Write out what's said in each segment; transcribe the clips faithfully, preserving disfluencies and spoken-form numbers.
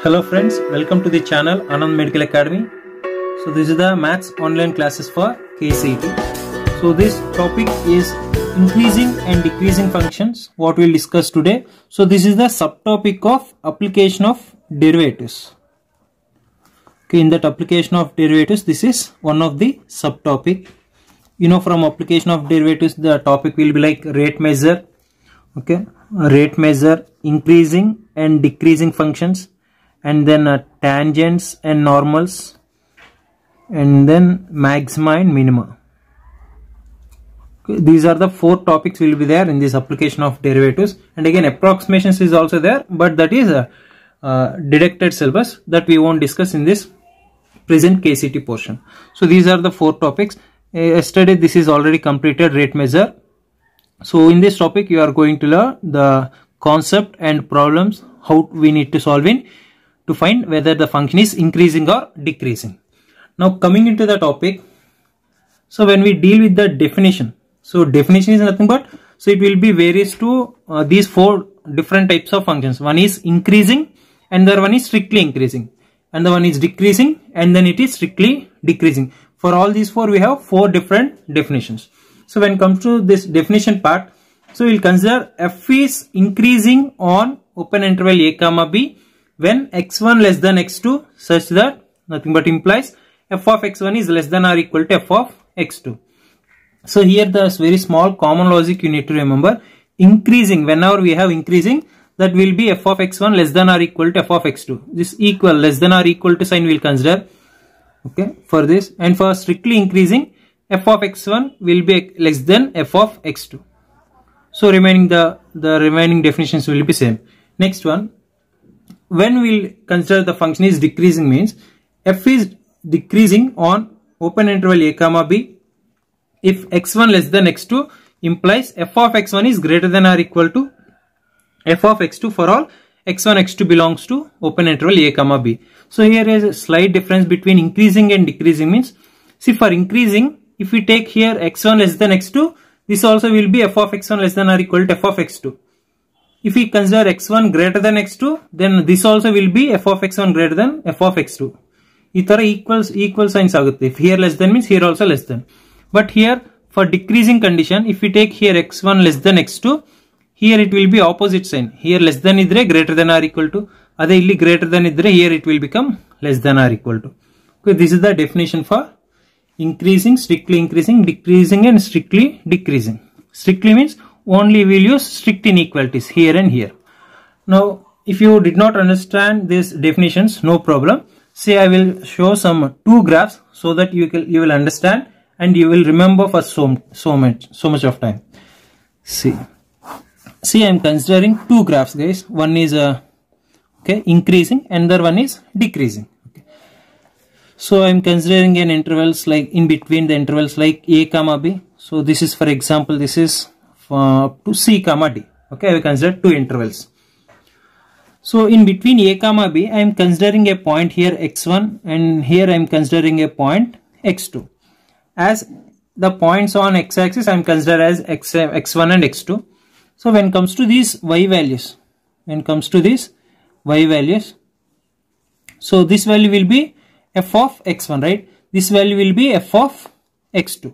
Hello friends, welcome to the channel Anand Medical Academy. So this is the maths online classes for K C E T. So this topic is increasing and decreasing functions, what we will discuss today. So this is the subtopic of application of derivatives. Okay, in that application of derivatives, this is one of the subtopic. You know, from application of derivatives, the topic will be like rate measure. Okay, rate measure, increasing and decreasing functions, and then uh, tangents and normals, and then maxima and minima. Okay, these are the four topics will be there in this application of derivatives, and again approximations is also there, but that is a uh, deducted syllabus that we won't discuss in this present K C T portion. So these are the four topics. Uh, yesterday this is already completed, rate measure. So in this topic you are going to learn the concept and problems, how we need to solve in to find whether the function is increasing or decreasing. Now coming into the topic, so when we deal with the definition, so definition is nothing but, so it will be varies to uh, these four different types of functions. One is increasing, and the other one is strictly increasing, and the one is decreasing, and then it is strictly decreasing. For all these four we have four different definitions. So when it comes to this definition part, so we will consider f is increasing on open interval a comma b when x one less than x two, such that nothing but implies f of x one is less than or equal to f of x two. So here the very small common logic you need to remember. Increasing, whenever we have increasing, that will be f of x one less than or equal to f of x two. This equal, less than or equal to sign we will consider, okay, for this. And for strictly increasing, f of x one will be less than f of x two. So remaining the the remaining definitions will be same. Next one, when we will consider the function is decreasing, means f is decreasing on open interval a comma b if x one less than x two implies f of x one is greater than or equal to f of x two for all x one x two belongs to open interval a comma b. So here is a slight difference between increasing and decreasing. Means, see, for increasing, if we take here x one less than x two, this also will be f of x one less than or equal to f of x two. If we consider x one greater than x two, then this also will be f of x one greater than f of x two. Itara equals equal signs agutte. If here less than means here also less than. But here for decreasing condition, if we take here x one less than x two, here it will be opposite sign. Here less than idre greater than or equal to. Ade illi greater than idre, here it will become less than or equal to. Okay, this is the definition for increasing, strictly increasing, decreasing and strictly decreasing. Strictly means only we will use strict inequalities here and here. Now if you did not understand these definitions, no problem. Say I will show some two graphs so that you can, you will understand and you will remember for so, so much so much of time. See, see I am considering two graphs, guys. One is uh, okay, increasing and the other one is decreasing. Okay. So I am considering an intervals like in between the intervals like a comma b. So this is, for example, this is uh, to c comma d. Okay, I will consider two intervals. So in between a comma b, I am considering a point here x one, and here I am considering a point x two. As the points on x-axis I am considered as x, x one and x two. So when it comes to these y values, when it comes to these y values, so this value will be f of x one, right? This value will be f of x two.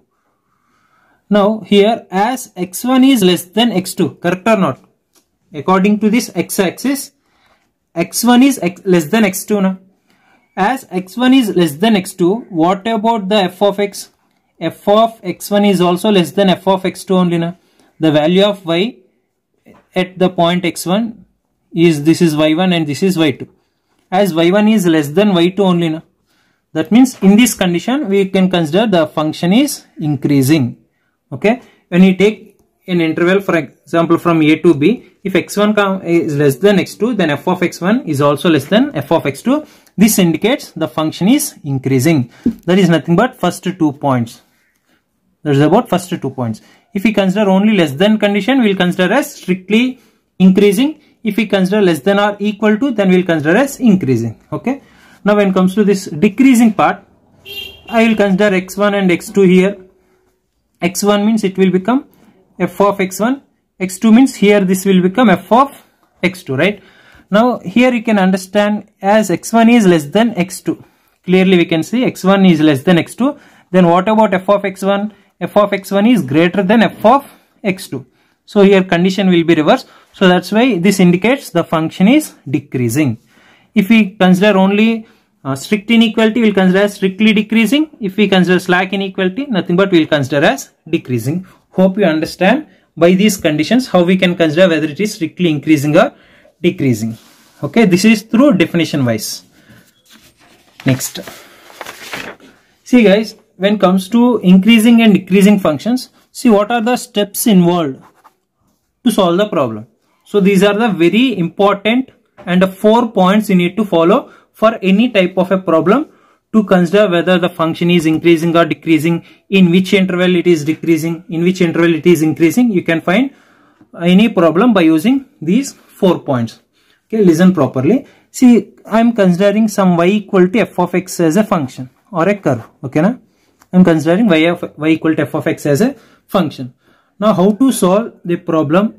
Now here, as x one is less than x two, correct or not? According to this x-axis, x one is x less than x two now. As x one is less than x two, what about the f of x? F of x one is also less than f of x two only now. The value of y at the point x one is, this is y one and this is y two. As y one is less than y two only now. That means in this condition we can consider the function is increasing. Okay, when you take an interval, for example, from a to b, if x one is less than x two, then f of x one is also less than f of x two. This indicates the function is increasing. That is nothing but first two points. That is about first two points. If we consider only less than condition, we will consider as strictly increasing. If we consider less than or equal to, then we will consider as increasing. Okay. Now when it comes to this decreasing part, I will consider x one and x two here. x one means it will become f of x one, x two means here this will become f of x two, right? Now here you can understand, as x one is less than x two. Clearly we can see x one is less than x two. Then what about f of x one? F of x one is greater than f of x two. So here condition will be reversed. So that's why this indicates the function is decreasing. If we consider only uh, strict inequality, we will consider as strictly decreasing. If we consider slack inequality, nothing but we will consider as decreasing. Hope you understand by these conditions how we can consider whether it is strictly increasing or decreasing. Okay, this is through definition wise. Next, see guys, when it comes to increasing and decreasing functions, see what are the steps involved to solve the problem. So these are the very important and the four points you need to follow for any type of a problem to consider whether the function is increasing or decreasing, in which interval it is decreasing, in which interval it is increasing. You can find any problem by using these four points. Okay, listen properly. See, I am considering some y equal to f of x as a function or a curve. Okay, na? I am considering y, of, y equal to f of x as a function. Now, how to solve the problem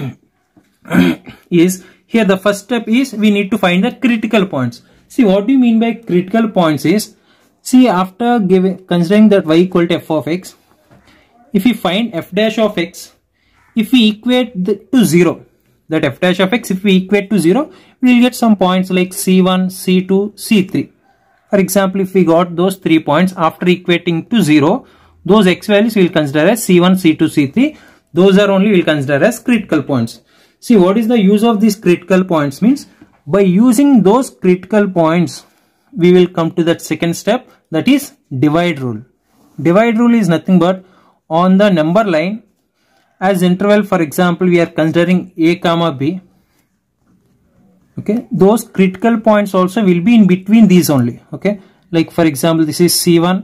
is, here the first step is we need to find the critical points. See, what do you mean by critical points is, see, after giving considering that y equal to f of x, if we find f dash of x, if we equate the, to zero, that f dash of x, if we equate to zero, we will get some points like c one, c two, c three. For example, if we got those three points after equating to zero, those x values we will consider as c one, c two, c three. Those are only we will consider as critical points. See, what is the use of these critical points means, by using those critical points, we will come to that second step, that is divide rule. Divide rule is nothing but on the number line, as interval, for example, we are considering a comma b. Okay, those critical points also will be in between these only. Okay, like for example, this is c one,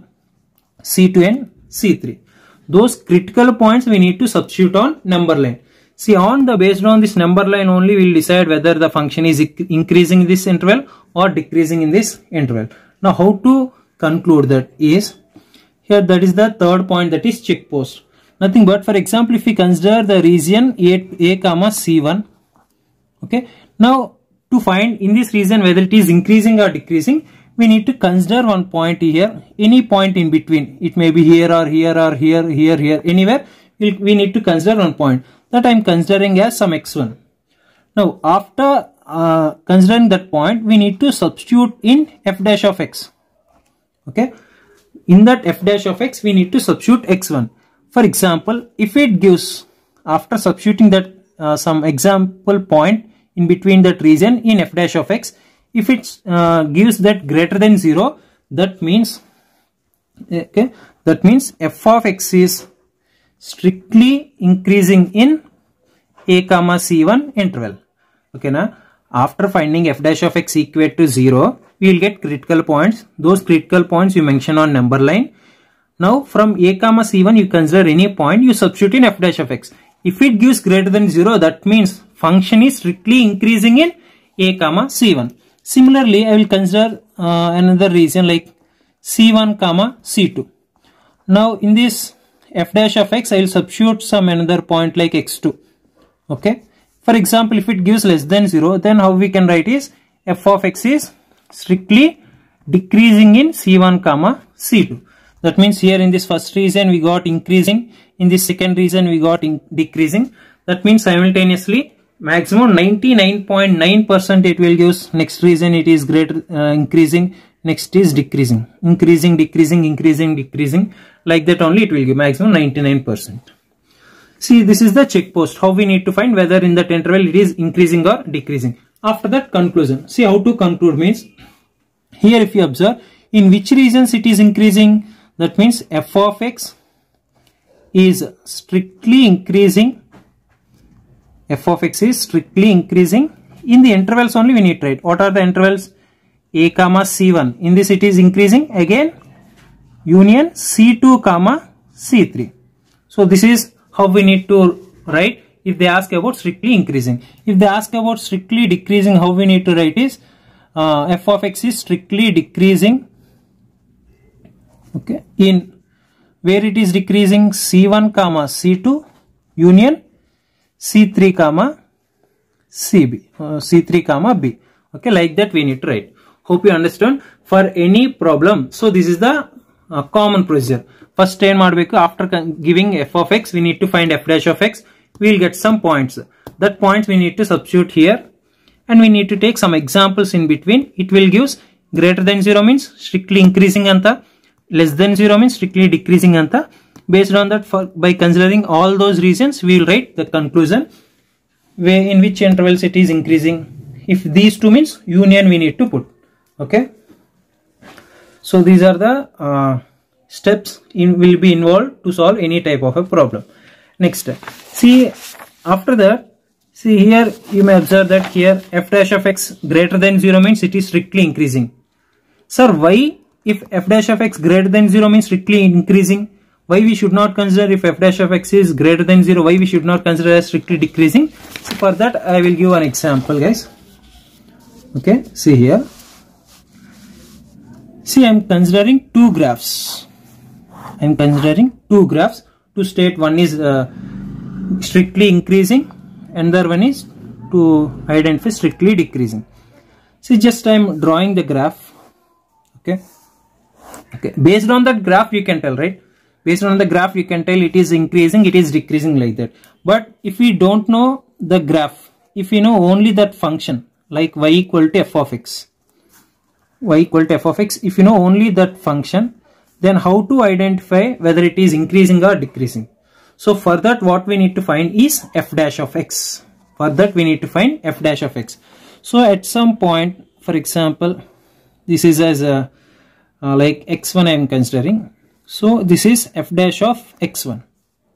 c two and c three. Those critical points we need to substitute on number line. See, on the based on this number line only we will decide whether the function is increasing in this interval or decreasing in this interval. Now, how to conclude that is, here that is the third point, that is check post. Nothing but, for example, if we consider the region a, a comma c one. Okay, now to find in this region whether it is increasing or decreasing, we need to consider one point here, any point in between. It may be here or here or here, here, here, anywhere. We'll, we need to consider one point that I am considering as some x one. Now, after uh, considering that point, we need to substitute in f dash of x. Okay, in that f dash of x, we need to substitute x one. For example, if it gives, after substituting that uh, some example point in between that region in f dash of x, if it uh, gives that greater than zero, that means, okay, that means f of x is strictly increasing in a comma c one interval. Okay, now after finding f dash of x equate to zero, we will get critical points. Those critical points you mention on number line. Now from a comma c one, you consider any point, you substitute in f dash of x. If it gives greater than zero, that means function is strictly increasing in a comma c one. Similarly, I will consider uh, another region like c one comma c two. Now in this f dash of x, I will substitute some another point like x two. Okay, for example, if it gives less than zero, then how we can write is f of x is strictly decreasing in c one comma c two. That means here in this first region we got increasing, in this second region we got in decreasing. That means simultaneously maximum ninety-nine point nine percent it will give. Next region it is greater uh, increasing, next is decreasing, increasing, decreasing, increasing, decreasing, like that only it will give maximum ninety-nine percent. See, this is the check post, how we need to find whether in that interval it is increasing or decreasing. After that, conclusion. See, how to conclude means, here if you observe in which regions it is increasing, that means f of x is strictly increasing, f of x is strictly increasing in the intervals only we need to write. What are the intervals? A comma c one, in this it is increasing, again union c two comma c three. So this is how we need to write if they ask about strictly increasing. If they ask about strictly decreasing, how we need to write is uh, f of x is strictly decreasing, okay, in where it is decreasing c one comma c two union c three comma C B, uh, C three comma B. Okay, like that we need to write. Hope you understand. For any problem, so this is the uh, common procedure. First time after giving f of x, we need to find f dash of x. We will get some points. That points we need to substitute here, and we need to take some examples in between. It will give greater than zero means strictly increasing anta, less than zero means strictly decreasing anta. Based on that, for, by considering all those reasons, we will write the conclusion where in which intervals it is increasing. If these two means union, we need to put. Okay. So these are the uh, steps in will be involved to solve any type of a problem. Next, see after that, see here you may observe that here f dash of x greater than zero means it is strictly increasing. Sir, why if f dash of x greater than zero means strictly increasing? Why we should not consider if f dash of x is greater than zero? Why we should not consider as strictly decreasing? So for that I will give an example, guys. Okay, see here. See, I am considering two graphs. I am considering two graphs to state one is uh, strictly increasing and the other one is to identify strictly decreasing. See, just I am drawing the graph. Okay. Okay. Based on that graph, you can tell, right? Based on the graph, you can tell it is increasing, it is decreasing like that. But if we don't know the graph, if we know only that function like y equal to f of x, y equal to f of x, if you know only that function, then how to identify whether it is increasing or decreasing? So for that, what we need to find is f dash of x. For that, we need to find f dash of x. So at some point, for example, this is as a uh, like x one I am considering. So this is f dash of x one.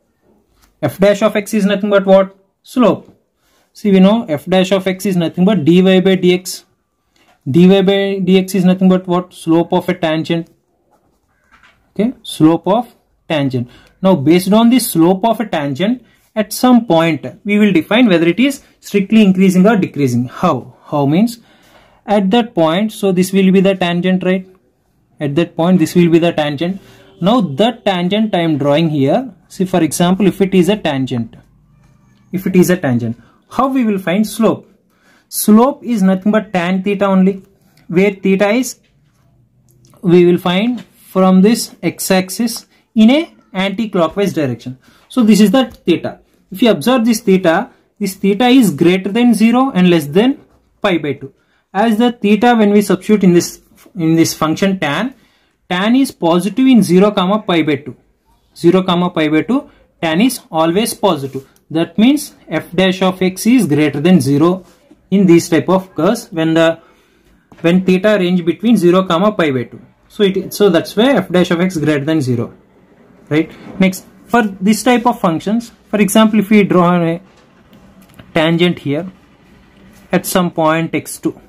F dash of x is nothing but what? Slope. See, we know f dash of x is nothing but dy by dx. Dy by dx is nothing but what? Slope of a tangent. Okay, slope of tangent. Now based on the slope of a tangent, at some point we will define whether it is strictly increasing or decreasing. How? How means at that point, so this will be the tangent, right? At that point this will be the tangent. Now that tangent I am drawing here. See, for example, if it is a tangent, if it is a tangent, how we will find slope? Slope is nothing but tan theta only, where theta is, we will find from this x-axis in a anti-clockwise direction. So this is the theta. If you observe this theta, this theta is greater than zero and less than pi by two. As the theta, when we substitute in this in this function tan, tan is positive in zero comma pi by two. zero comma pi by two, tan is always positive. That means f dash of x is greater than zero in these type of curves when the when theta range between zero comma pi by two. So it so that's why f dash of x greater than zero. Right. Next, for this type of functions, for example, if we draw a tangent here at some point x two,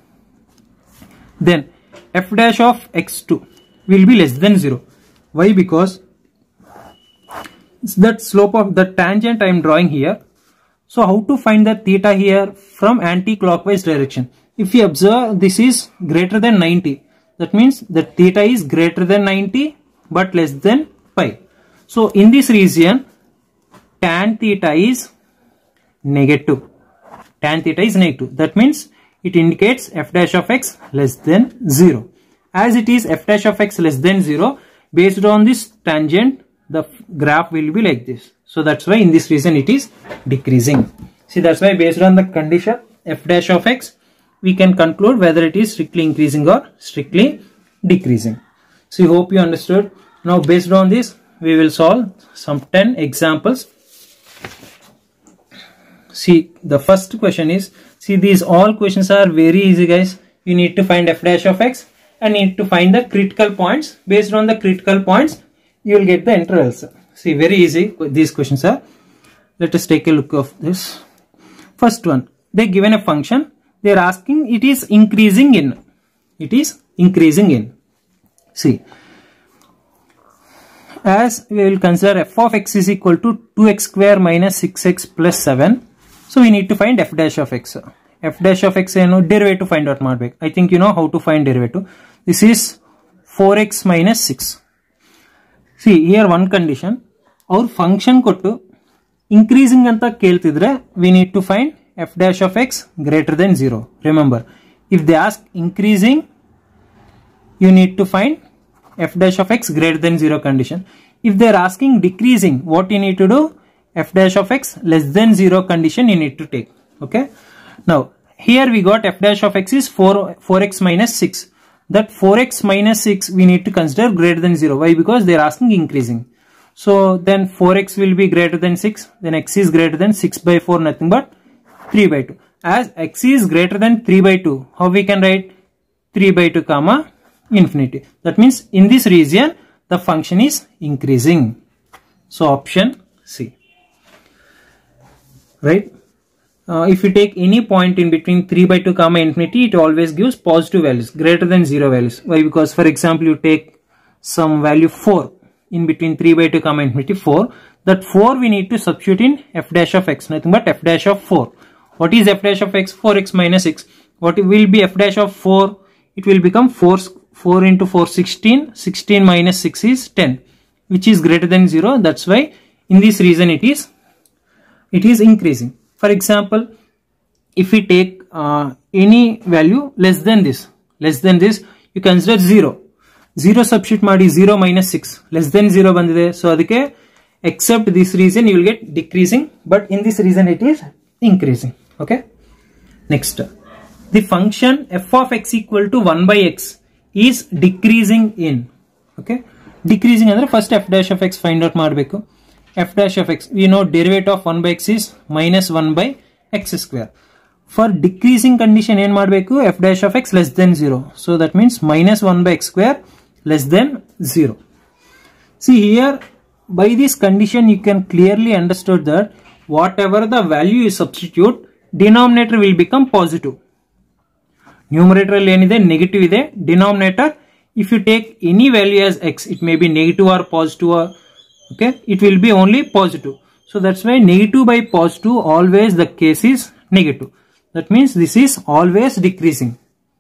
then f dash of x two will be less than zero. Why? Because that slope of the tangent I am drawing here. So how to find the theta here from anti-clockwise direction? If you observe, this is greater than ninety. That means the theta is greater than ninety but less than pi. So in this region, tan theta is negative. Tan theta is negative. That means it indicates f dash of x less than zero. As it is f dash of x less than zero, based on this tangent, the graph will be like this. So that's why in this region it is decreasing. See, that's why based on the condition f dash of x, we can conclude whether it is strictly increasing or strictly decreasing. So I hope you understood. Now based on this, we will solve some ten examples. See, the first question is, see, these all questions are very easy, guys. You need to find f dash of x and need to find the critical points. Based on the critical points, you will get the intervals. See, very easy these questions are. Let us take a look of this. First one, they given a function. They are asking it is increasing in. It is increasing in. See, as we will consider f of x is equal to two x square minus six x plus seven. So we need to find f dash of x. F dash of x, you know, derivative find out ಮಾಡಬೇಕು. I think you know how to find derivative. This is four x minus six. See, here one condition. Our function ಕೊಟ್ಟು increasing ಅಂತ ಕೇಳ್ತಿದ್ರೆ we need to find f dash of x greater than zero. Remember, if they ask increasing, you need to find f dash of x greater than zero condition. If they are asking decreasing, what you need to do? F dash of x less than zero condition you need to take. Okay. Now here we got f dash of x is four, four x minus six. That four x minus six we need to consider greater than zero. Why? Because they are asking increasing. So then four x will be greater than six. Then x is greater than six by four, nothing but three by two. As x is greater than three by two, how we can write? three by two comma infinity. That means in this region the function is increasing. So option C. Right? Uh, if you take any point in between three by two comma infinity, it always gives positive values, greater than zero values. Why? Because for example, you take some value four in between three by two comma infinity, four. That four we need to substitute in f dash of x, nothing but f dash of four. What is f dash of x? four x minus six. What will be f dash of four? It will become four, four into four, sixteen. sixteen minus six is ten, which is greater than zero. That's why in this reason it is it is increasing. For example, if we take uh, any value less than this, less than this, you consider zero. zero substitute ಮಾಡಿ zero minus six, less than zero ಬಂದಿದೆ. So ಅದಕ್ಕೆ except this reason you will get decreasing, but in this reason it is increasing. Okay. Next, the function f of x equal to one by x is decreasing in. Okay. Decreasing ಅಂದ್ರೆ first f dash of x find out ಮಾಡಬೇಕು. F dash of x, we know derivative of one by x is minus one by x square. For decreasing condition ಏನು ಮಾಡಬೇಕು? F dash of x less than zero. So that means minus one by x square less than zero. See here, by this condition you can clearly understood that whatever the value you substitute, denominator will become positive. Numerator ಏನಿದೆ negative ಇದೆ. Denominator, if you take any value as x, it may be negative or positive or okay, it will be only positive. So that's why negative by positive, always the case is negative. That means this is always decreasing.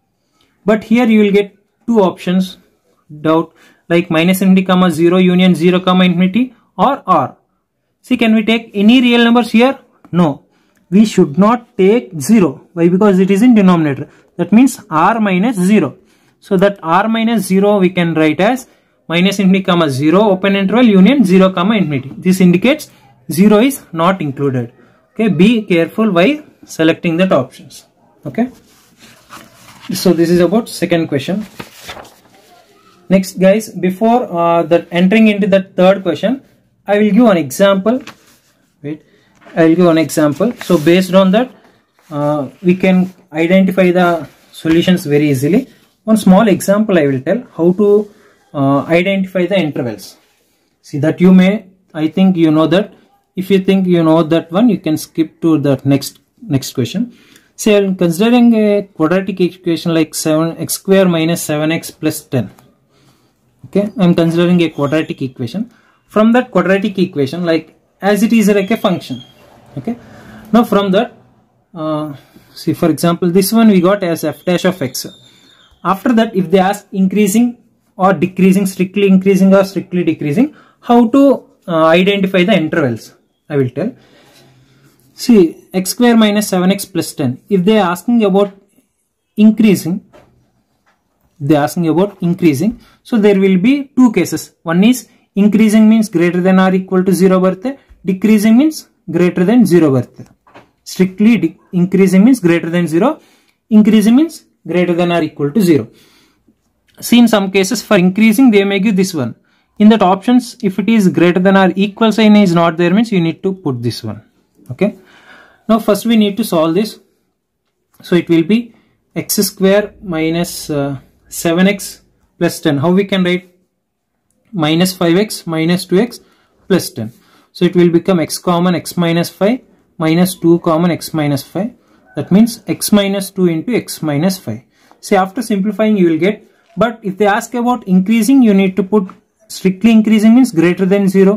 But here you will get two options, doubt, like minus infinity comma zero union zero comma infinity or r. See, can we take any real numbers here? No, we should not take zero. Why? Because it is in denominator. That means r minus zero. So that r minus zero we can write as minus infinity comma zero open interval union zero comma infinity. This indicates zero is not included. Okay, be careful while selecting that options. Okay, so this is about second question. Next guys, before uh, that entering into the third question, I will give an example. Wait, I will give an example. So based on that uh, we can identify the solutions very easily. One small example I will tell how to Uh, identify the intervals. See that you may, I think you know that. If you think you know that one, you can skip to the next next question. Say I'm considering a quadratic equation like seven x square minus seven x plus ten. Okay, I'm considering a quadratic equation. From that quadratic equation, like as it is like a function. Okay, now from that, uh, see for example, this one we got as f dash of x. After that, if they ask increasing or decreasing, strictly increasing or strictly decreasing, how to uh, identify the intervals, I will tell. See, x square minus seven x plus ten, if they are asking about increasing, they are asking about increasing, so there will be two cases. One is increasing means greater than or equal to zero birthday, decreasing means greater than zero birthday. Strictly increasing means greater than zero, increasing means greater than or equal to zero. See, in some cases for increasing they may give this one. In that options, if it is greater than or equal sign is not there, means you need to put this one. Okay. Now first we need to solve this. So it will be x square minus uh, seven x plus ten. How we can write? Minus five x minus two x plus ten. So it will become x common x minus five minus two common x minus five. That means x minus two into x minus five. See, after simplifying you will get. But if they ask about increasing, you need to put strictly increasing means greater than zero.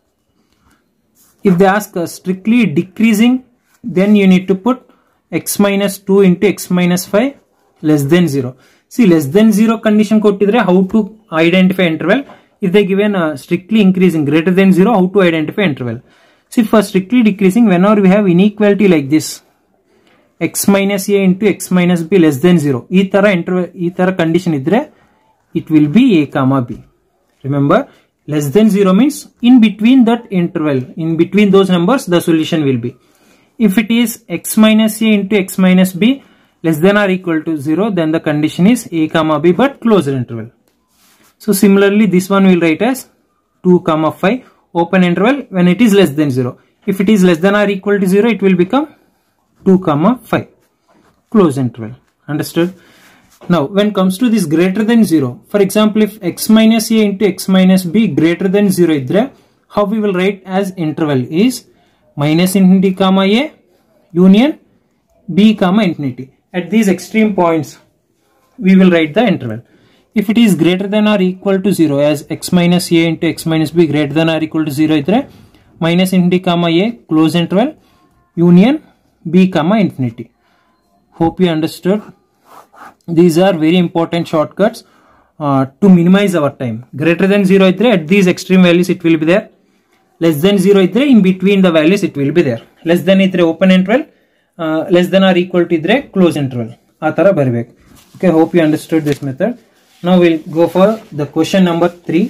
If they ask uh, strictly decreasing, then you need to put x minus two into x minus five less than zero. See, less than zero condition kottidre, how to identify interval. If they given uh, strictly increasing greater than zero, how to identify interval. See, for strictly decreasing, whenever we have inequality like this, x minus a into x minus b less than zero. ಈ ತರ interval ಈ ತರ condition ಇದ್ರೆ it will be a comma b. Remember, less than zero means in between that interval, in between those numbers the solution will be. If it is x minus a into x minus b less than or equal to zero, then the condition is a comma b but closed interval. So similarly this one will write as two comma five open interval when it is less than zero. If it is less than or equal to zero, it will become two comma five closed interval. Understood? Now when comes to this greater than zero, for example if x minus a into x minus b greater than zero idre, how we will write as interval is minus infinity comma a union b comma infinity. At these extreme points we will write the interval. If it is greater than or equal to zero, as x minus a into x minus b greater than or equal to zero idre, minus infinity comma a close interval union b comma infinity. Hope you understood. These are very important shortcuts uh, to minimize our time. Greater than zero idre, at these extreme values it will be there. Less than zero idre, in between the values it will be there. Less than idre open interval, uh, less than or equal to idre close interval. Atara baribek. Okay, hope you understood this method. Now we'll go for the question number three.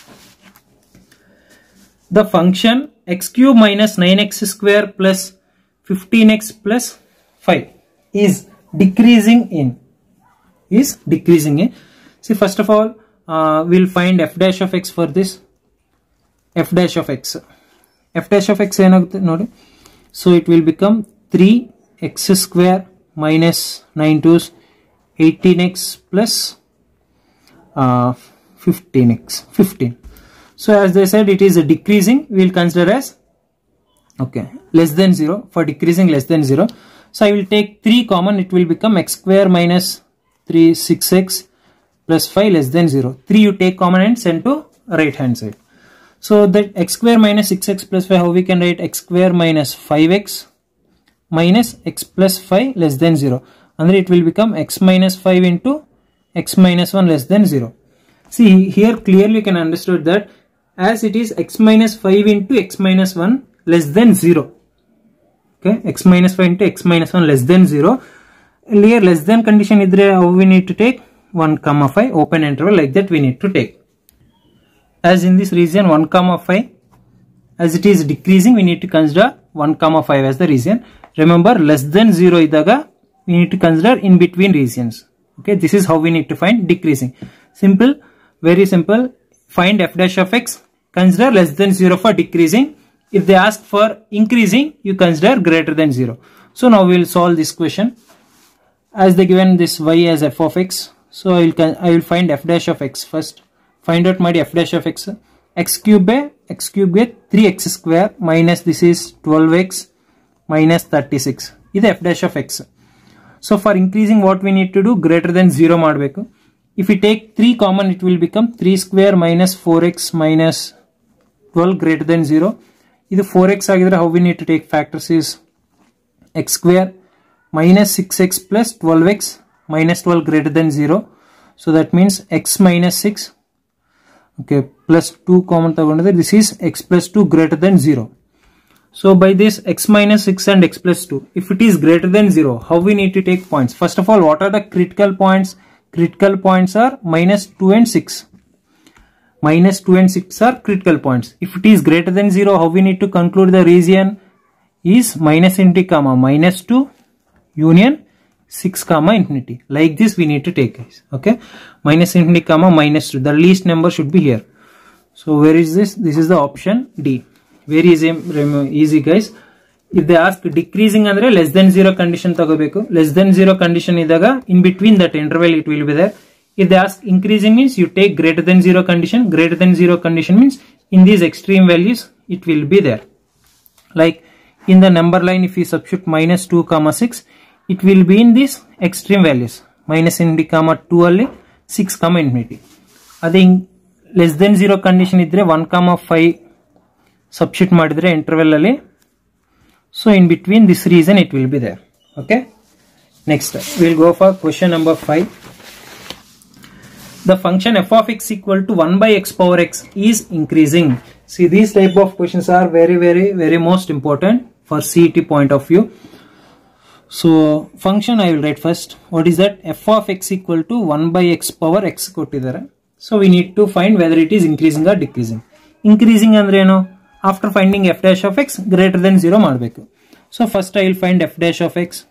The function x cube minus nine x square plus fifteen x plus five is decreasing in. Is decreasing in. See, first of all, uh, we'll find f dash of x for this. F dash of x. F dash of x enagutte nodi. So it will become three x square minus nine twos eighteen x plus uh, fifteen x. fifteen. So as they said, it is a decreasing. We will consider as okay less than zero. For decreasing less than zero, so I will take three common. It will become x square minus three six x plus five less than zero. three you take common and send to right hand side. So that x square minus six x plus five, how we can write x square minus five x minus x plus five less than zero, and it will become x minus five into x minus one less than zero. See, here clearly you can understand that as it is x minus five into x minus one less than zero. Okay, x minus five into x minus one less than zero. Here less than condition idre, how we need to take one comma five open interval, like that we need to take. As in this region one comma five, as it is decreasing, we need to consider one comma five as the region. Remember, less than zero idaga we need to consider in between regions. Okay, this is how we need to find decreasing. Simple, very simple. Find f dash of x, consider less than zero for decreasing. If they ask for increasing, you consider greater than zero. So now we will solve this question. As they given this y as f of x, so I will I will find f dash of x first. Find out my f dash of x. X cube by x cube by three x square minus this is twelve x minus thirty-six. This is f dash of x. So for increasing, what we need to do, greater than zero madbeku. If we take three common, it will become three square minus four x minus twelve greater than zero. This four x agidre, how we need to take factors is x square minus six x plus twelve x minus twelve greater than zero. So that means x minus six, okay, plus two common tagondre, this is x plus two greater than zero. So by this x minus six and x plus two, if it is greater than zero, how we need to take points? First of all, what are the critical points? Critical points are minus two and six. Minus two and six are critical points. If it is greater than zero, how we need to conclude the region is minus infinity comma minus two union six comma infinity. Like this we need to take, guys. Okay, minus infinity comma minus two. The least number should be here. So where is this? This is the option D. Very easy, easy guys. If they ask decreasing andre less than zero condition tagobeku. Less than zero condition idaga in between that interval it will be there. If they ask increasing means you take greater than zero condition. Greater than zero condition means in these extreme values it will be there. Like in the number line, if you substitute minus two comma six, it will be in these extreme values. Minus infinity comma two alli six comma infinity. I think less than zero condition idre one comma five substitute madidre interval alli. So in between this region it will be there. Okay. Next we will go for question number five. The function f of x equal to one by x power x is increasing. See, these type of questions are very very very most important for C E T point of view. So function I will write first. What is that? F of x equal to one by x power x kottidare. So we need to find whether it is increasing or decreasing. Increasing andre eno? After finding f dash of x greater than zero madbeku. So first I will find f dash of x.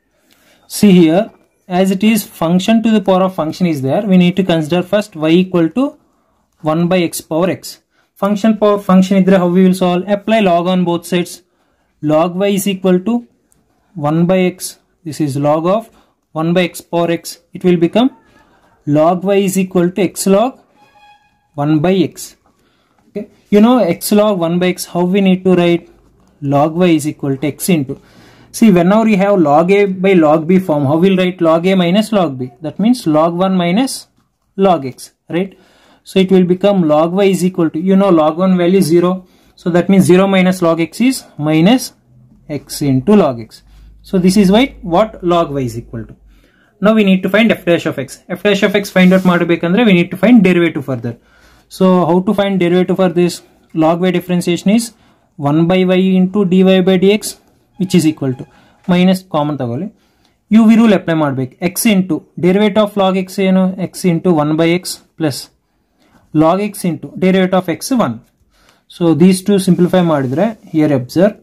See here, as it is function to the power of function is there, we need to consider first y equal to one by x power x. Function power function idre how we will solve? Apply log on both sides. Log y is equal to one by x. This is log of one by x power x. It will become log y is equal to x log one by x. Okay. You know x log one by x, how we need to write? Log y is equal to x into. See, whenever we have log a by log b form, how we'll write log a minus log b? That means log one minus log x, right? So it will become log y is equal to, you know, log one value is zero. So that means zero minus log x is minus x into log x. So this is why what log y is equal to. Now we need to find f dash of x. F dash of x find out madbekandre we need to find derivative further. So how to find derivative for this? Log y differentiation is one by y into dy by dx, which is equal to minus common tagoli. U V rule apply madbek. X into derivative of log x eno x into one by x plus log x into derivative of x one. So these two simplify madidre. Here observe.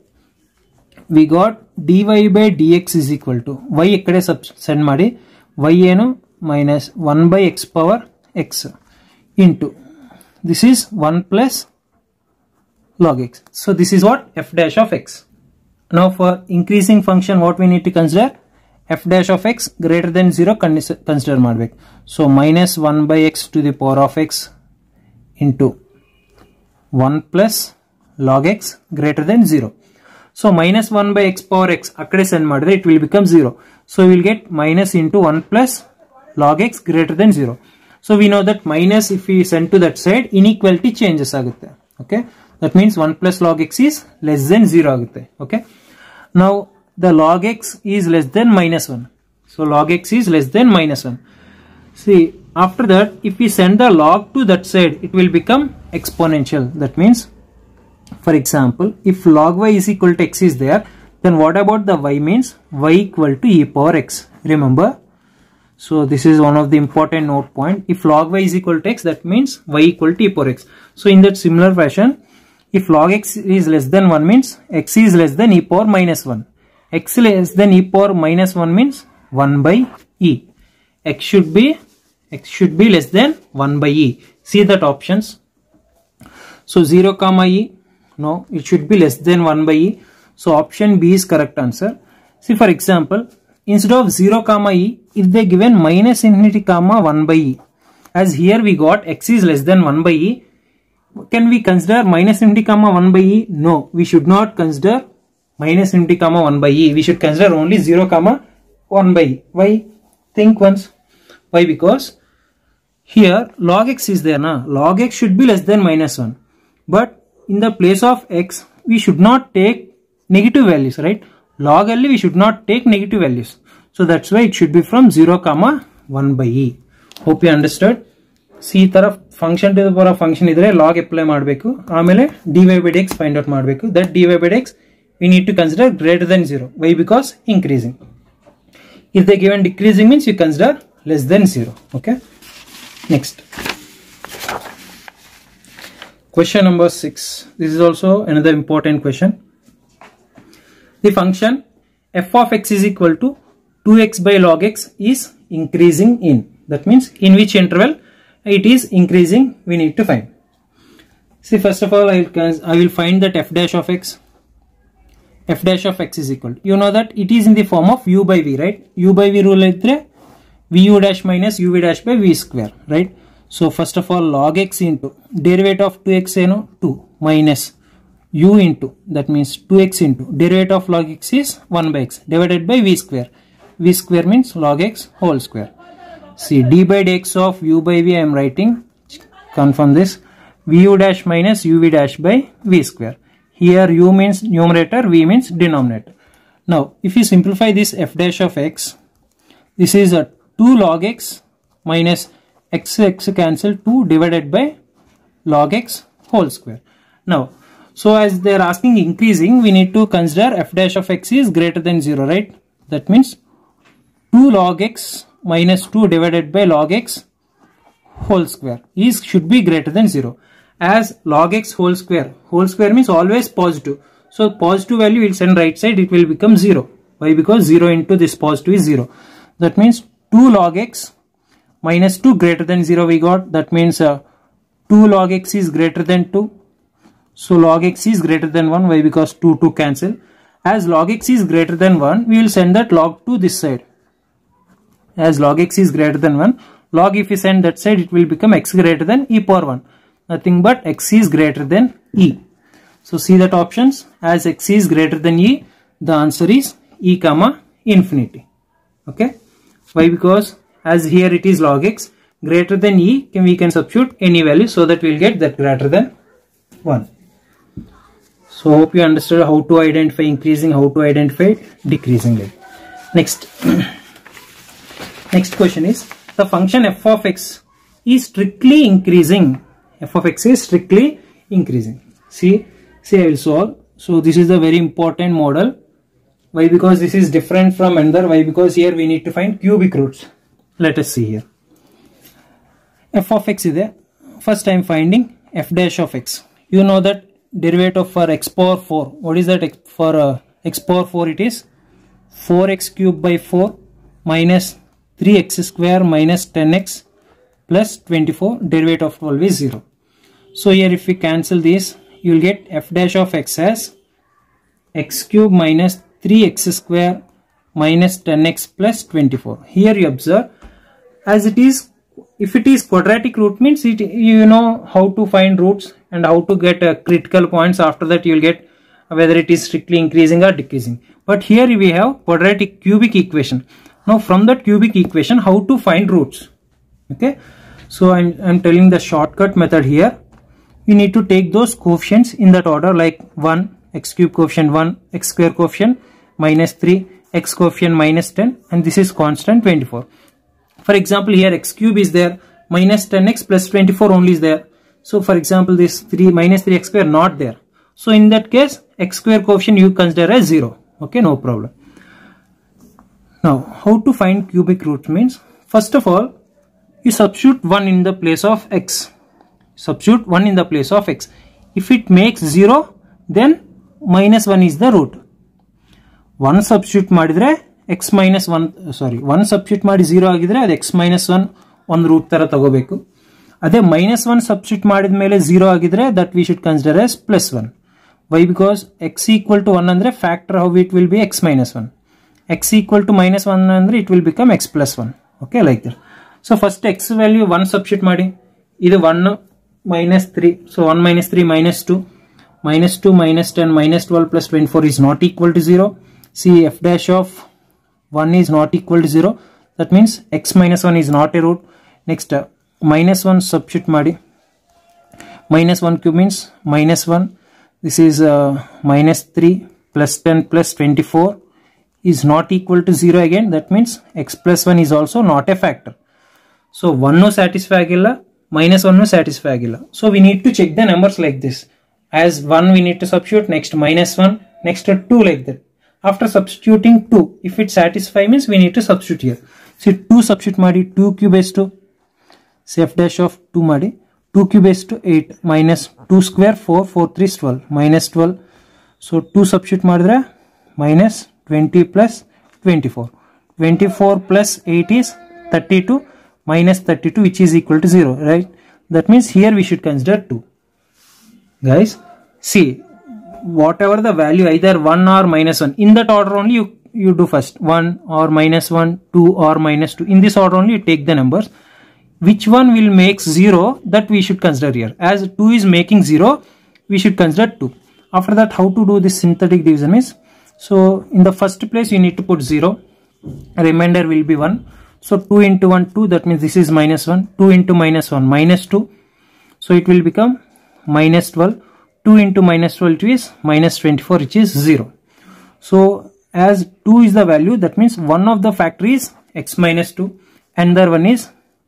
We got dy by dx is equal to y ekkade send madi y eno minus one by x power x into this is one plus log x. So this is what? F dash of x. Now for increasing function what we need to consider? F dash of x greater than zero consider madbek. So minus one by x to the power of x into one plus log x greater than zero. So minus one by x power x akkade send madre it will become zero. So we will get minus into one plus log x greater than zero. So we know that minus if we send to that side inequality changes agutte. Okay, that means one plus log x is less than zero agutte. Okay, now the log x is less than minus one. So log x is less than minus one. See, after that if we send the log to that side it will become exponential. That means, for example, if log y is equal to x is there, then what about the y means? Y equal to e power x. Remember? So this is one of the important note point. If log y is equal to x, that means y equal to e power x. So in that similar fashion, if log x is less than one means x is less than e power minus one. X less than e power minus one means one by e. X should be x should be less than one by e. See that options. So zero comma e. No, it should be less than one by e. So option B is correct answer. See, for example, instead of zero comma e, if they given minus infinity comma one by e, as here we got x is less than one by e, can we consider minus infinity comma one by e? No, we should not consider minus infinity comma one by e. We should consider only zero comma one by e. Why? Think once. Why? Because here log x is there na. Log x should be less than minus one. But in the place of x, we should not take negative values, right? Log L we should not take negative values. So that's why it should be from zero comma one by e. Hope you understood. See taraf function to the power of function idre log apply madbeku. Amele dy by dx find out madbeku. That dy by dx we need to consider greater than zero. Why? Because increasing. If they given decreasing means you consider less than zero. Okay. Next. Question number six. This is also another important question. The function f of x is equal to two x by log x is increasing in. That means in which interval it is increasing we need to find. See, first of all I will, I will find that f dash of x. F dash of x is equal to, you know that it is in the form of u by v, right? U by v rule idre vu dash minus uv dash by v square, right? So first of all log x into derivative of two x eno two minus u into, that means two x into derivative of log x is one by x divided by v square. V square means log x whole square. See, d by dx of u by v I am writing, confirm this, vu dash minus uv dash by v square. Here u means numerator, v means denominator. Now if you simplify this f dash of x, this is a two log x minus x x cancel two divided by log x whole square. Now, so as they are asking increasing, we need to consider f dash of x is greater than zero, right? That means two log x minus two divided by log x whole square is should be greater than zero. As log x whole square, whole square means always positive. So positive value will send right side, it will become zero. Why? Because zero into this positive is zero. That means two log x minus two greater than zero we got. That means uh, two log x is greater than two. So log x is greater than one. Why? Because two, two cancel. As log x is greater than one, we will send that log to this side. As log x is greater than one, log if we send that side, it will become x greater than e power one. Nothing but x is greater than e. So see that options. As x is greater than e, the answer is e comma infinity. Okay. Why? Because as here it is log x greater than e, can we can substitute any value so that we will get that greater than one. So hope you understood how to identify increasing, how to identify decreasing value. Next. Next question is, the function f of x is strictly increasing. F of x is strictly increasing. See, see I will solve. So this is a very important model. Why? Because this is different from another. Why? Because here we need to find cubic roots. Let us see here. F of x is there. First I am finding f dash of x. You know that derivative for x power four. What is that for uh, x power four? It is four x cubed by four minus three x square minus ten x plus twenty-four. Derivative of twelve is zero. So here if we cancel this, you will get f dash of x as x cube minus three x square minus ten x plus twenty-four. Here you observe, as it is, if it is quadratic root means it, you know how to find roots and how to get uh, critical points. After that you will get whether it is strictly increasing or decreasing. But here we have quadratic cubic equation. Now from that cubic equation, how to find roots? Okay, so I'm, I'm telling the shortcut method here. You need to take those coefficients in that order, like one, x cube coefficient one, x square coefficient minus three, x coefficient minus ten, and this is constant twenty-four. For example, here x cube is there, minus ten x plus twenty-four only is there. So for example, this three minus three x square not there. So in that case, x square coefficient you consider as zero. Okay, no problem. Now, how to find cubic root means, first of all, you substitute one in the place of x. Substitute one in the place of x. If it makes zero, then minus one is the root. one substitute madidre x minus one, sorry, one substitute ಮಾಡಿ zero ಆಗಿದ್ರೆ ಅದು x minus one ಒಂದು root ತರ ತಗೋಬೇಕು. ಅದೇ minus one substitute ಮಾಡಿದ ಮೇಲೆ zero ಆಗಿದ್ರೆ that we should consider as plus one. Why? Because x equal to one ಅಂದ್ರೆ factor how it will be x minus one. X equal to minus one ಅಂದ್ರೆ it will become x plus one. Okay, like that. So first x value one substitute ಮಾಡಿ. ಇದು one minus three. So one minus three minus two. Minus two minus ten minus twelve plus twenty-four is not equal to zero. See, f dash of one is not equal to zero. That means x minus one is not a root. Next, uh, minus one substitute ಮಾಡಿ. Minus one cube means minus one. This is uh, minus three plus ten plus twenty-four is not equal to zero again. That means x plus one is also not a factor. So one no satisfy agilla, minus one no satisfy agilla. So we need to check the numbers like this. As one we need to substitute, next minus one, next two, like that. After substituting two, if it satisfies means we need to substitute here. See, two substitute ಮಾಡಿ, two cube is to, say f dash of two ಮಾಡಿ, two cube is to eight minus two square four, four three is twelve, minus twelve. So two substitute ಮಾಡಿದ್ರೆ minus twenty plus twenty-four. twenty-four plus eight is thirty-two minus thirty-two, which is equal to zero, right? That means here we should consider two. Guys, see, whatever the value, either one or minus one, in that order only you, you do first. one or minus one, two or minus two. In this order only you take the numbers. Which one will make zero, that we should consider here. As two is making zero, we should consider two. After that, how to do this synthetic division is, so in the first place you need to put zero. Remainder will be one. So two into one, two, that means this is minus one. two into minus one, minus two. So it will become minus twelve. two into minus twelve is minus twenty-four, which is zero. So as two is the value, that means one of the factor is x minus two, another one is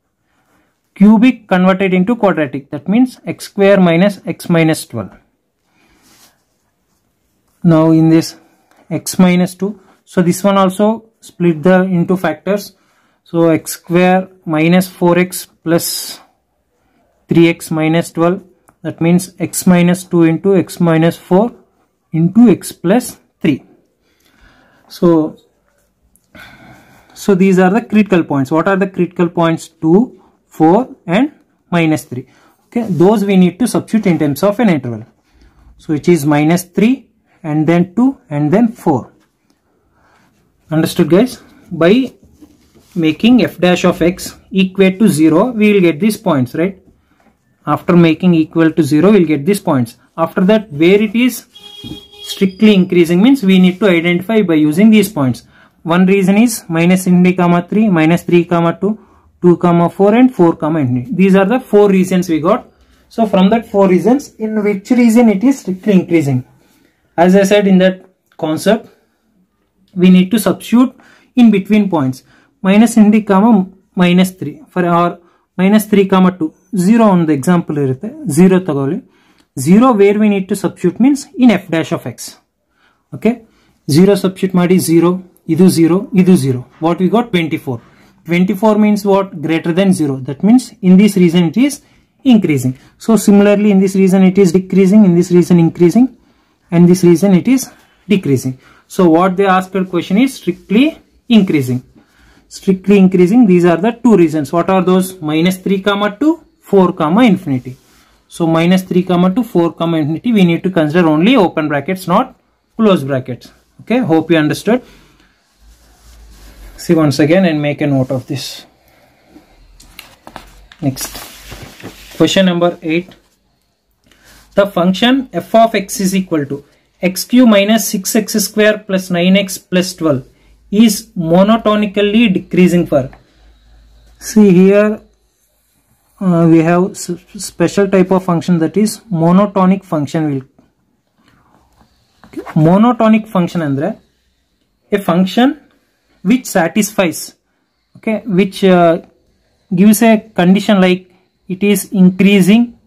cubic converted into quadratic, that means x square minus x minus twelve. Now in this x minus two, so this one also split the into factors. So x square minus four x plus three x minus twelve, that means x minus two into x minus four into x plus three. So, so these are the critical points. What are the critical points? two, four and minus three. Okay, those we need to substitute in terms of an interval. So which is minus three and then two and then four. Understood, guys? By making f dash of x equate to zero, we will get these points, right? After making equal to zero, we will get these points. After that, where it is strictly increasing means we need to identify by using these points. One reason is minus infinity comma three, minus three comma two, two comma four and four comma infinity. These are the four reasons we got. So from that four reasons, in which reason it is strictly increasing? As I said in that concept, we need to substitute in between points. Minus infinity comma minus three for our minus three comma two. zero on the example irutte. zero tagoli. zero where we need to substitute means in f dash of x. Okay. zero substitute madi zero. Idu zero. Idu zero. What we got? twenty-four. twenty-four means what? Greater than zero. That means in this region it is increasing. So similarly in this region it is decreasing. In this region increasing. And this region it is decreasing. So what they asked question is strictly increasing. Strictly increasing. These are the two reasons. What are those? Minus three comma two, four comma infinity. So minus three comma two, four comma infinity. We need to consider only open brackets, not close brackets. Okay. Hope you understood. See once again and make a note of this. Next. Question number eight. The function f of x is equal to x cube minus six x square plus nine x plus twelve is monotonically decreasing for. See here uh, we have special type of function, that is monotonic function. Will okay. Monotonic function andre a function which satisfies, okay, which uh, gives a condition like it is increasing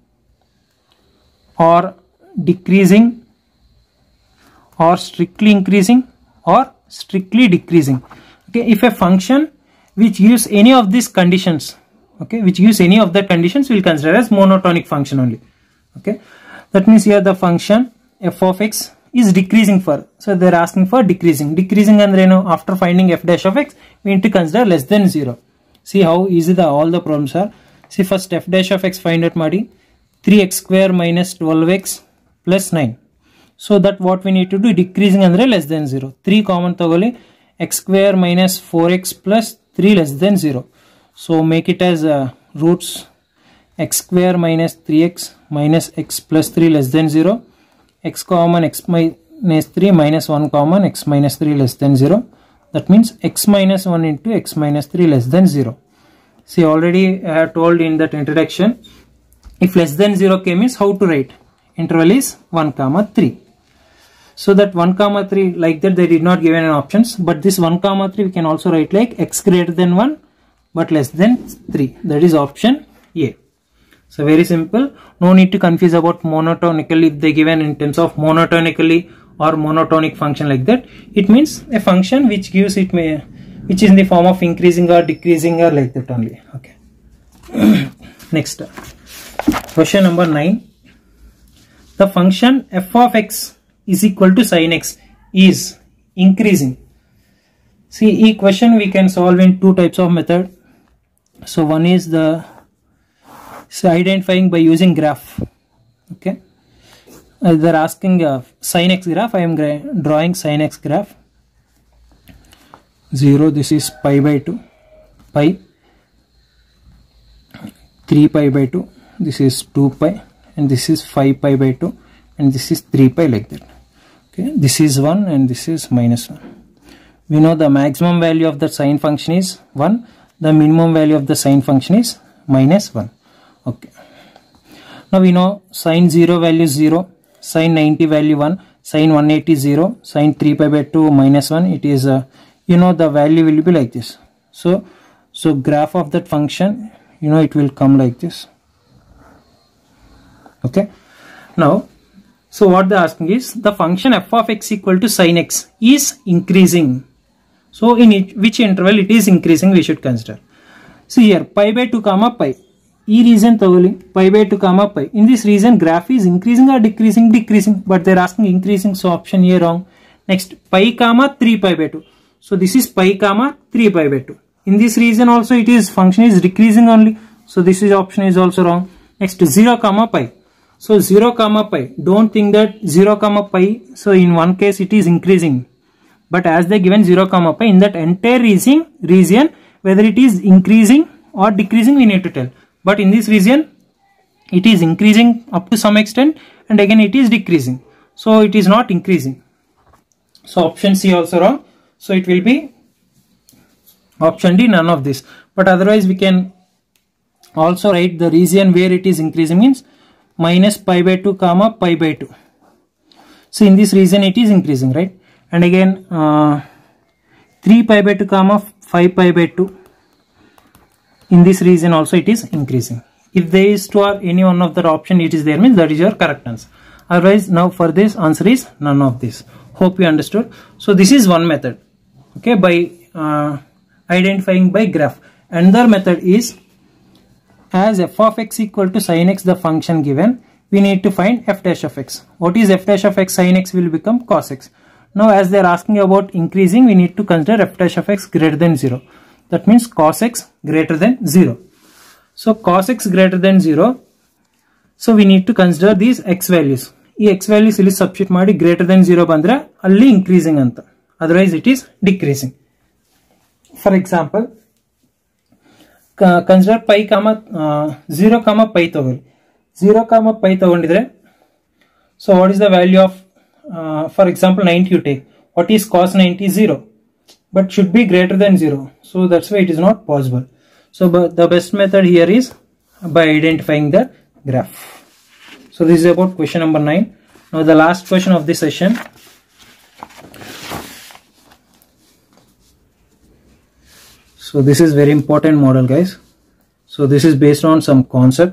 or decreasing or strictly increasing or strictly decreasing. Okay, if a function which gives any of these conditions, okay, which gives any of the conditions, we will consider as monotonic function only. Okay, that means here the function f of x is decreasing for, so they are asking for decreasing. Decreasing and then after finding f dash of x, we need to consider less than zero. See how easy the all the problems are. See first f dash of x find out madi three x square minus twelve x plus nine. So that what we need to do, decreasing andre less than zero. three common tagoli, x square minus four x plus three less than zero. So make it as uh, roots x square minus three x minus x plus three less than zero. X common x minus three minus one common x minus three less than zero. That means x minus one into x minus three less than zero. See already I have told in that introduction, if less than zero came means how to write? Interval is one comma three. So that one comma three, like that they did not give any options, but this one comma three we can also write like x greater than one but less than three. That is option A. So very simple. No need to confuse about monotonically if they given in terms of monotonically or monotonic function like that. It means a function which gives it may which is in the form of increasing or decreasing or like that only. Okay. Next. Question number nine. The function f of x is equal to sin x is increasing. See, each question we can solve in two types of method. So one is the so identifying by using graph. Okay, uh, they are asking uh, sin x graph. I am drawing sin x graph. zero, this is pi by two, pi, three pi by two, this is two pi, and this is five pi by two, and this is three pi, like that. Okay, this is one and this is minus one. We know the maximum value of the sine function is one, the minimum value of the sine function is minus one. Okay, now we know sine zero value is zero, sine ninety value one, sine one eighty zero, sine three pi by two minus one. It is uh, you know the value will be like this. So so graph of that function, you know, it will come like this. Okay, now so what they are asking is the function f of x equal to sin x is increasing. So in it, which interval it is increasing we should consider. See here, pi by two comma pi. E region totally pi by two comma pi. In this region graph is increasing or decreasing? Decreasing, but they are asking increasing, so option here wrong. Next, pi comma three pi by two. So this is pi comma three pi by two. In this region also it is function is decreasing only. So this is option is also wrong. Next, zero comma pi. So zero comma pi. Don't think that zero comma pi. So in one case it is increasing. But as they given zero comma pi, in that entire region, region whether it is increasing or decreasing we need to tell. But in this region it is increasing up to some extent, and again it is decreasing. So it is not increasing. So option C also wrong. So it will be option D, none of this. But otherwise we can also write the region where it is increasing means minus pi by two comma pi by two. So in this region it is increasing, right? And again uh, three pi by two comma five pi by two. In this region also it is increasing. If there is two or any one of the option it is there means that is your correct answer. Otherwise now for this answer is none of this. Hope you understood. So this is one method. Okay, by uh, identifying by graph. Another method is, as f of x equal to sin x the function given, we need to find f dash of x. What is f dash of x? Sin x will become cos x. Now as they are asking about increasing, we need to consider f dash of x greater than zero. That means cos x greater than zero. So cos x greater than zero. So we need to consider these x values. ಈ x values ಇಲ್ಲಿ substitute ಮಾಡಿ greater than zero ಬಂದ್ರೆ ಅಲ್ಲಿ increasing ಅಂತ. Otherwise it is decreasing. For example, consider pi comma uh, zero comma pi ತಗೊಳ್ಳಿ. zero comma pi ತಗೊಂಡಿದ್ರೆ, so what is the value of uh, for example ninety you take. What is cos ninety? Zero, but should be greater than zero. So that's why it is not possible. So but the best method here is by identifying the graph. So this is about question number nine. Now the last question of this session. So this is very important model, guys. So this is based on some concept.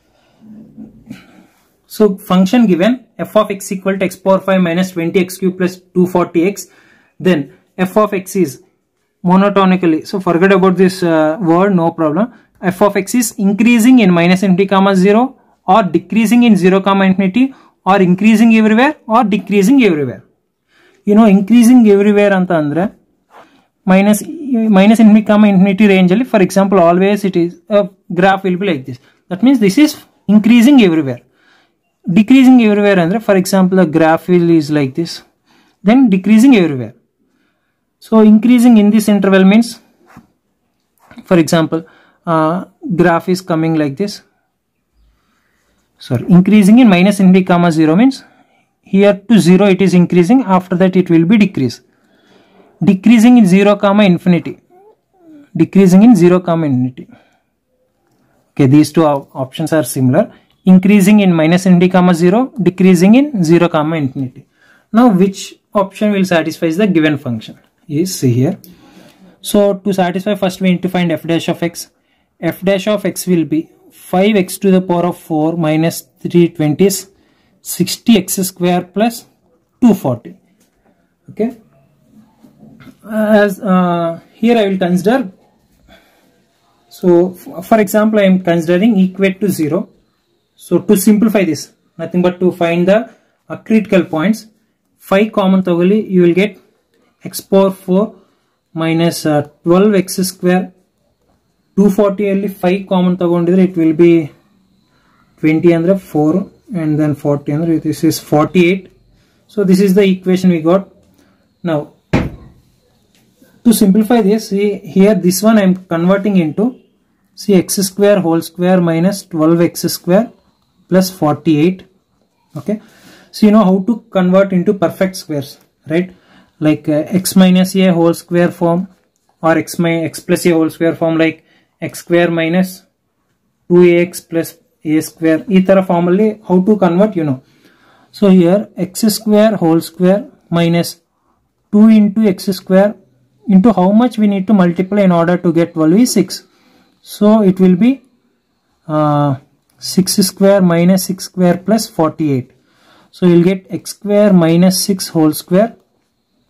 So function given f of x equal to x power five minus twenty x cube plus two hundred forty x. Then f of x is monotonically. So forget about this uh, word, no problem. F of x is increasing in minus infinity comma zero, or decreasing in zero comma infinity, or increasing everywhere, or decreasing everywhere. You know, increasing everywhere anta andre minus minus infinity comma infinity range ali, for example, always it is a graph will be like this. That means this is increasing everywhere. Decreasing everywhere andre, for example, the graph will is like this, then decreasing everywhere. So increasing in this interval means, for example, uh, graph is coming like this. Sorry, increasing in minus infinity comma zero means here to zero it is increasing, after that it will be decrease. Decreasing in zero comma infinity, decreasing in zero comma infinity. Okay, these two options are similar. Increasing in minus infinity comma zero, decreasing in zero comma infinity. Now which option will satisfy the given function is see here. So to satisfy, first we need to find f dash of x. F dash of x will be five x to the power of four minus three hundred twenty is sixty x square plus two hundred forty. Okay, as uh, here I will consider, so for example I am considering equate to zero. So to simplify this, nothing but to find the uh, critical points, five common togoli, you will get x power four minus uh, twelve x square. two hundred forty ಅಲ್ಲಿ five common ತಗೊಂಡಿದ್ರೆ it will be twenty ಅಂದ್ರೆ four, and then forty ಅಂದ್ರೆ this is forty-eight. So this is the equation we got. Now to simplify this, see here this one I am converting into, see x square whole square minus twelve x square plus forty-eight. Okay, so you know how to convert into perfect squares, right? Like uh, x minus a whole square form, or x minus x plus a whole square form, like x square minus two a x plus a square. Ee tara form alli how to convert, you know. So here x square whole square minus two into x square into how much we need to multiply in order to get twelve is six. So it will be uh, six square minus six square plus forty-eight. So you will get x square minus six whole square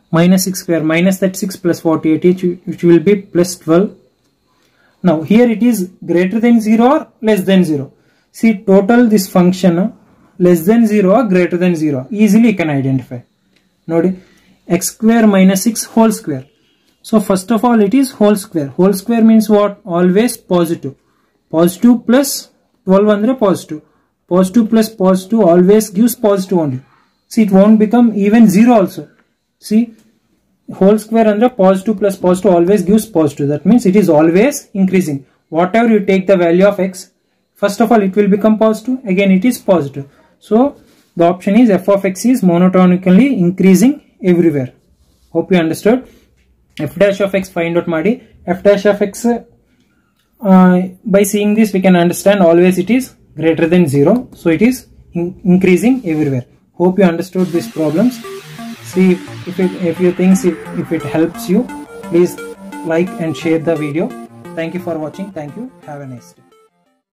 minus six square, minus that six plus forty-eight, which will be plus twelve. Now here it is greater than zero or less than zero. See, total this function uh, less than zero or greater than zero, easily you can identify. Nodi, x square minus six whole square. So first of all it is whole square. Whole square means what? Always positive. Positive plus twelve andre positive. Positive plus positive always gives positive only. See, it won't become even zero also. See, whole square under positive plus positive always gives positive. That means it is always increasing. Whatever you take the value of x, first of all it will become positive, again it is positive. So the option is f of x is monotonically increasing everywhere. Hope you understood. F dash of x find out madi. F dash of x, uh, by seeing this we can understand always it is greater than zero. So it is in increasing everywhere. Hope you understood these problems. See, if it, if you think if, if it helps you, please like and share the video. Thank you for watching. Thank you. Have a nice day.